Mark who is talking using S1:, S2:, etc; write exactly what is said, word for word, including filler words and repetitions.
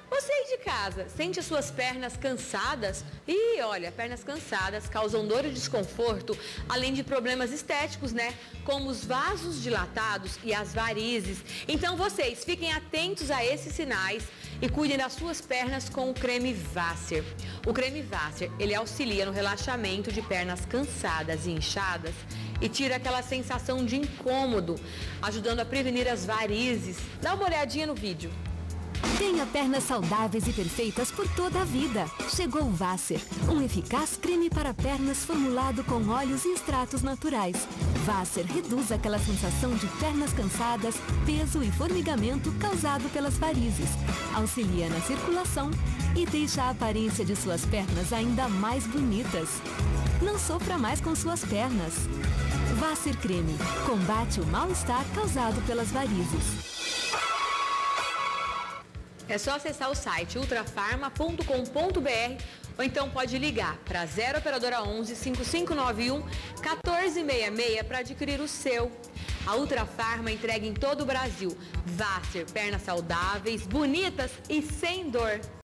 S1: Você aí de casa, sente as suas pernas cansadas? E olha, pernas cansadas causam dor e desconforto, além de problemas estéticos, né? Como os vasos dilatados e as varizes. Então vocês fiquem atentos a esses sinais e cuidem das suas pernas com o creme Vasser. O creme Vasser, ele auxilia no relaxamento de pernas cansadas e inchadas e tira aquela sensação de incômodo, ajudando a prevenir as varizes. Dá uma olhadinha no vídeo.
S2: Tenha pernas saudáveis e perfeitas por toda a vida. Chegou o Vasser, um eficaz creme para pernas formulado com óleos e extratos naturais. Vasser reduz aquela sensação de pernas cansadas, peso e formigamento causado pelas varizes. Auxilia na circulação e deixa a aparência de suas pernas ainda mais bonitas. Não sofra mais com suas pernas. Vasser Creme combate o mal-estar causado pelas varizes.
S1: É só acessar o site ultrafarma ponto com ponto br ou então pode ligar para zero operadora onze, cinco cinco nove um, um quatro seis seis para adquirir o seu. A Ultrafarma entrega em todo o Brasil. Vasser, pernas saudáveis, bonitas e sem dor.